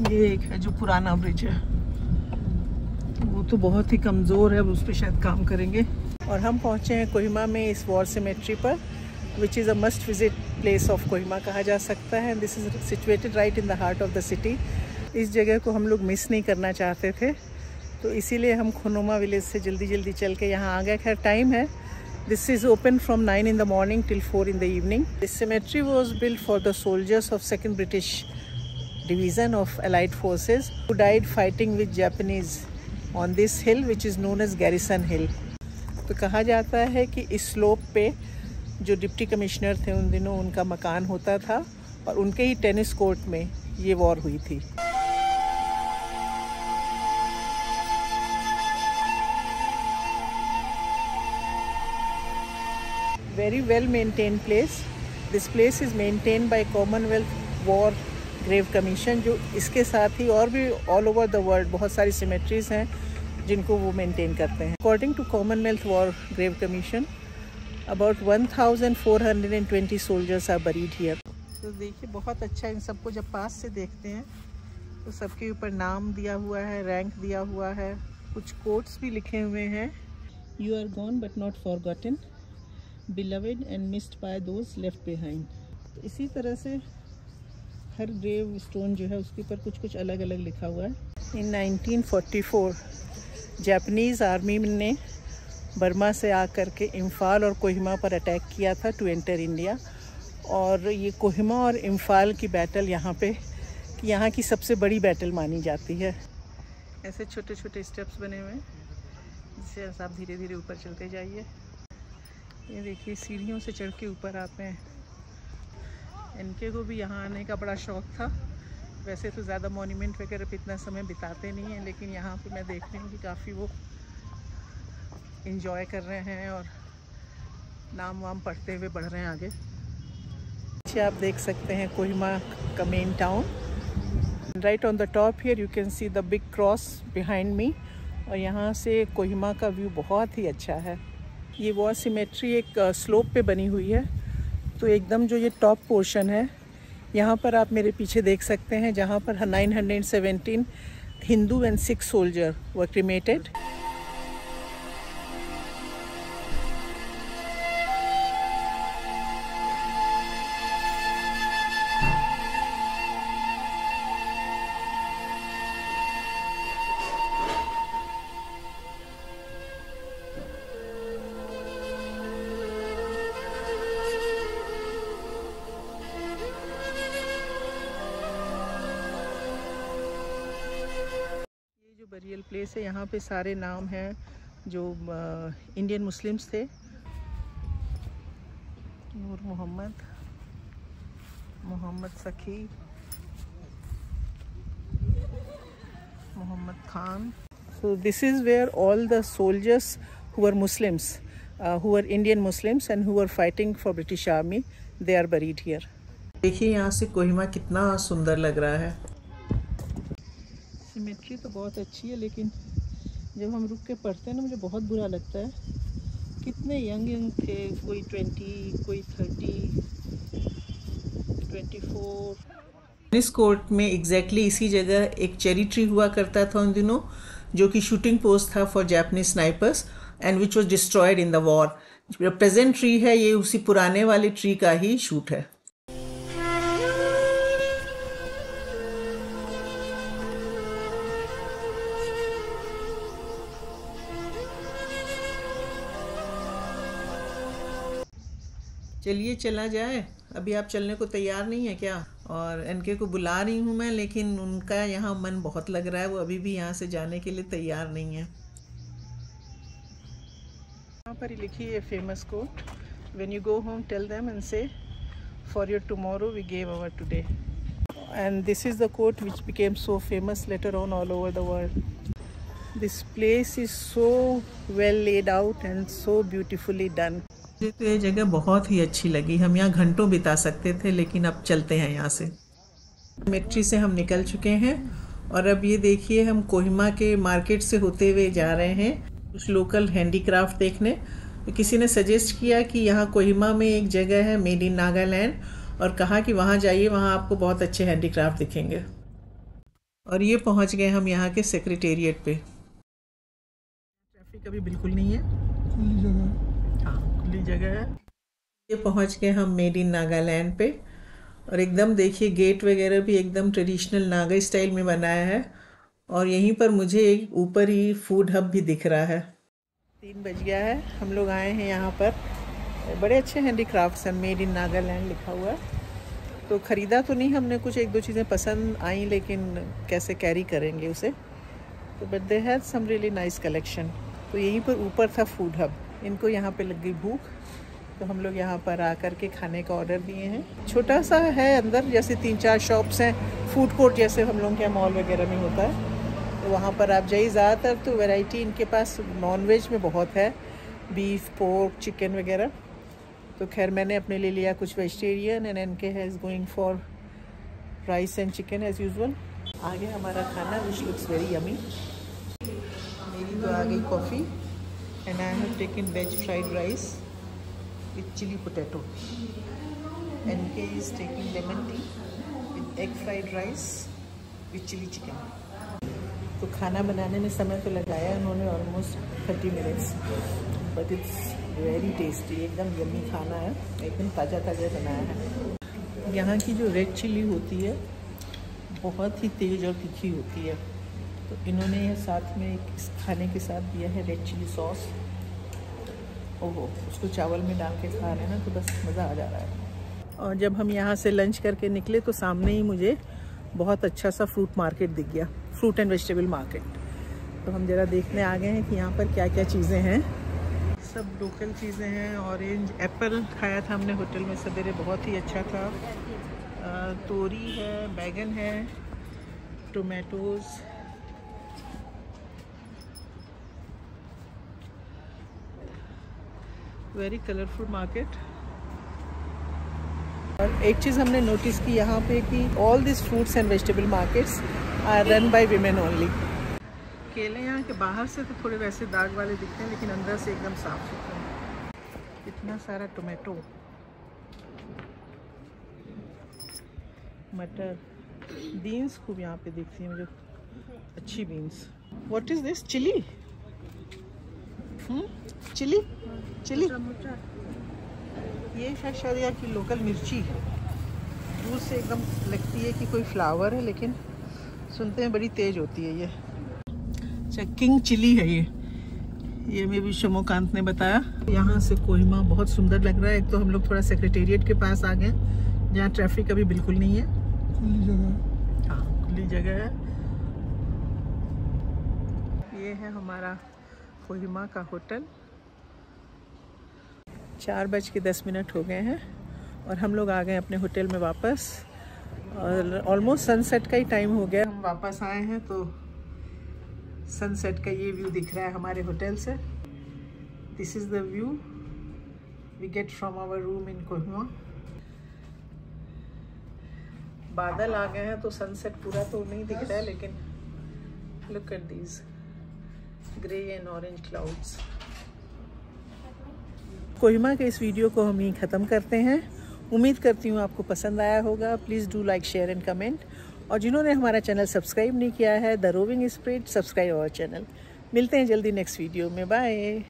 ये एक है जो पुराना ब्रिज है, वो तो बहुत ही कमज़ोर है, अब उस पर शायद काम करेंगे। और हम पहुँचे हैं कोहिमा में इस वॉर सिमेट्री पर, which is a must visit place of Kohima कहा जा सकता है। This is situated right in the heart of the city. इस जगह को हम लोग मिस नहीं करना चाहते थे, तो इसीलिए हम खोनोमा विलेज से जल्दी जल्दी चल के यहाँ आ गए। खैर टाइम है, this is open from 9 in the morning till 4 in the evening. This cemetery was built for the soldiers of 2nd British Division of Allied Forces who died fighting with Japanese on this hill which is known as Garrison Hill. तो कहा जाता है कि इस slope पे जो deputy commissioner थे उन दिनों उनका मकान होता था और उनके ही टेनिस कोर्ट में ये वॉर हुई थी। Very well maintained place. This place is maintained by Commonwealth War Grave Commission, जो इसके साथ ही और भी all over the world बहुत सारी cemeteries हैं जिनको वो maintain करते हैं। According to Commonwealth War Grave Commission, about 1420 soldiers are buried here. तो देखिए बहुत अच्छा, इन सबको जब पास से देखते हैं तो सबके ऊपर नाम दिया हुआ है, रैंक दिया हुआ है, कुछ कोट्स भी लिखे हुए हैं। You are gone but not forgotten, beloved and missed by those left behind. तो इसी तरह से हर ग्रेव स्टोन जो है उसके ऊपर कुछ कुछ अलग अलग लिखा हुआ है। इन 1944 जापानीज़ आर्मी ने बर्मा से आकर के इम्फाल और कोहिमा पर अटैक किया था टू एंटर इंडिया, और ये कोहिमा और इम्फाल की बैटल यहाँ पे यहाँ की सबसे बड़ी बैटल मानी जाती है। ऐसे छोटे छोटे स्टेप्स बने हुए हैं जिससे आप धीरे धीरे ऊपर चलते जाइए। ये देखिए सीढ़ियों से चढ़ के ऊपर आते हैं। इनके को भी यहाँ आने का बड़ा शौक़ था। वैसे तो ज़्यादा मॉन्यूमेंट वगैरह पे इतना समय बिताते नहीं हैं, लेकिन यहाँ पे मैं देख रही हूँ कि काफ़ी वो इंजॉय कर रहे हैं और नाम वाम पढ़ते हुए बढ़ रहे हैं आगे। पीछे आप देख सकते हैं कोहिमा का main town. Right on the top here you can see the big cross behind me, और यहाँ से कोहिमा का व्यू बहुत ही अच्छा है। ये वॉर सिमेट्री एक स्लोप पे बनी हुई है, तो एकदम जो ये टॉप पोर्शन है यहाँ पर आप मेरे पीछे देख सकते हैं, जहाँ पर 917 Hindu and Sikh soldier were cremated. Burial place है, यहाँ पे सारे नाम हैं जो इंडियन मुस्लिम्स थे। नूर मोहम्मद, मोहम्मद सखी, Mohammad Khan. So this is where all the soldiers who were Muslims, who were Indian Muslims and who were fighting for British Army, they are buried here. देखिए यहाँ से कोहिमा कितना सुंदर लग रहा है। सिमेट्री तो बहुत अच्छी है, लेकिन जब हम रुक के पढ़ते हैं ना मुझे बहुत बुरा लगता है। कितने यंग थे, कोई 20, कोई 30, 24। टेनिस कोर्ट में एग्जैक्टली इसी जगह एक चेरी ट्री हुआ करता था उन दिनों, जो कि शूटिंग पोस्ट था for Japanese snipers and which was destroyed in the war. Present tree है ये उसी पुराने वाले ट्री का ही शूट है। चलिए चला जाए। अभी आप चलने को तैयार नहीं है क्या? और एनके को बुला रही हूँ मैं, लेकिन उनका यहाँ मन बहुत लग रहा है, वो अभी भी यहाँ से जाने के लिए तैयार नहीं है। यहाँ पर लिखी है famous quote, when you go home tell them and say for your tomorrow we gave our today. And this is the quote which became so famous later on all over the world. This place is so well laid out and so beautifully done. मुझे तो ये जगह बहुत ही अच्छी लगी। हम यहाँ घंटों बिता सकते थे, लेकिन अब चलते हैं यहाँ से। सिमेट्री से हम निकल चुके हैं और अब ये देखिए हम कोहिमा के मार्केट से होते हुए जा रहे हैं कुछ लोकल हैंडीक्राफ्ट देखने। तो किसी ने सजेस्ट किया कि यहाँ कोहिमा में एक जगह है मेड इन नागालैंड, और कहा कि वहाँ जाइए, वहाँ आपको बहुत अच्छे हैंडीक्राफ्ट दिखेंगे। और ये पहुंच गए हम यहाँ के सेक्रेटेरिएट पे। ट्रैफिक अभी बिल्कुल नहीं है, खुली जगह। हाँ, खुली जगह है। ये पहुंच गए हम मेड इन नागालैंड पे। और एकदम देखिए गेट वगैरह भी एकदम ट्रेडिशनल नागा स्टाइल में बनाया है। और यहीं पर मुझे एक ऊपर ही फूड हब भी दिख रहा है। 3 बज गया है, हम लोग आए हैं यहाँ पर। बड़े अच्छे हैंडीक्राफ्ट्स हैं, मेड इन नागालैंड लिखा हुआ है। तो ख़रीदा तो नहीं हमने, कुछ 1-2 चीज़ें पसंद आई, लेकिन कैसे कैरी करेंगे उसे। तो but they had some really nice collection. तो यहीं पर ऊपर था फूड हब। इनको यहाँ पे लग गई भूख, तो हम लोग यहाँ पर आकर के खाने का ऑर्डर दिए हैं। छोटा सा है अंदर, जैसे 3-4 शॉप्स हैं, फूड कोर्ट जैसे हम लोग के मॉल वगैरह में होता है। तो वहाँ पर आप जाइए। ज़्यादातर तो वैरायटी इनके पास नॉन वेज में बहुत है, बीफ, पोर्क, चिकन वगैरह। तो खैर मैंने अपने लिए लिया कुछ vegetarian, and NK has going for rice and chicken as usual. आगे हमारा खाना विच लुक्स वेरी यमी। मेरी तो आ गई coffee, and I have taken veg fried rice with chilli potato. NK is taking lemon tea with egg fried rice with chilli chicken. तो खाना बनाने में समय तो लगाया उन्होंने almost 30 minutes, but it's very tasty. एकदम यम्मी खाना है, एकदम ताज़ा ताज़ा बनाया है। यहाँ की जो रेड चिली होती है बहुत ही तेज़ और तीखी होती है। तो इन्होंने ये साथ में इस खाने के साथ दिया है रेड चिली सॉस। ओहो, उसको चावल में डाल के खा रहे हैं ना, तो बस मज़ा आ जा रहा है। और जब हम यहाँ से लंच करके निकले तो सामने ही मुझे बहुत अच्छा सा फ्रूट मार्केट दिख गया, फ्रूट एंड वेजिटेबल मार्केट। तो हम ज़रा देखने आ गए हैं कि यहाँ पर क्या क्या चीज़ें हैं। सब लोकल चीज़ें हैं। ऑरेंज, एप्पल खाया था हमने होटल में सवेरे, बहुत ही अच्छा था। तोरी है, बैगन है, टोमेटोज़, वेरी कलरफुल मार्केट। और एक चीज़ हमने नोटिस की यहाँ पे कि all this fruits and vegetable markets are run by women only. केले यहाँ के बाहर से तो थोड़े वैसे दाग वाले दिखते हैं, लेकिन अंदर से एकदम साफ सुथरे हैं। इतना सारा टोमेटो, मटर, बीन्स खूब यहाँ पे दिखती है मुझे, अच्छी beans. What is this? Chilli? Chilli chilli ये शायद यहाँ की लोकल मिर्ची है। दूर से एकदम लगती है कि कोई फ्लावर है, लेकिन सुनते हैं बड़ी तेज़ होती है ये। अच्छा, किंग चिली है ये मे भी शमोकांत ने बताया। यहाँ से कोहिमा बहुत सुंदर लग रहा है। एक तो हम लोग थोड़ा सेक्रेटेरिएट के पास आ गए, जहाँ ट्रैफिक अभी बिल्कुल नहीं है, खुली जगह। हाँ, खुली जगह है। ये है हमारा कोहिमा का होटल। 4:10 हो गए हैं और हम लोग आ गए अपने होटल में वापस। और ऑलमोस्ट सनसेट का ही टाइम हो गया, हम वापस आए हैं। तो सनसेट का ये व्यू दिख रहा है हमारे होटल से। This is the view we get from our room in Kohima. बादल आ गए हैं तो सनसेट पूरा तो नहीं दिख रहा है, लेकिन look at these grey and orange clouds. Kohima के इस वीडियो को हम यहीं ख़त्म करते हैं। उम्मीद करती हूँ आपको पसंद आया होगा। Please do like, share and comment. और जिन्होंने हमारा चैनल सब्सक्राइब नहीं किया है, the roving spirit, subscribe our channel. मिलते हैं जल्दी नेक्स्ट वीडियो में। बाय।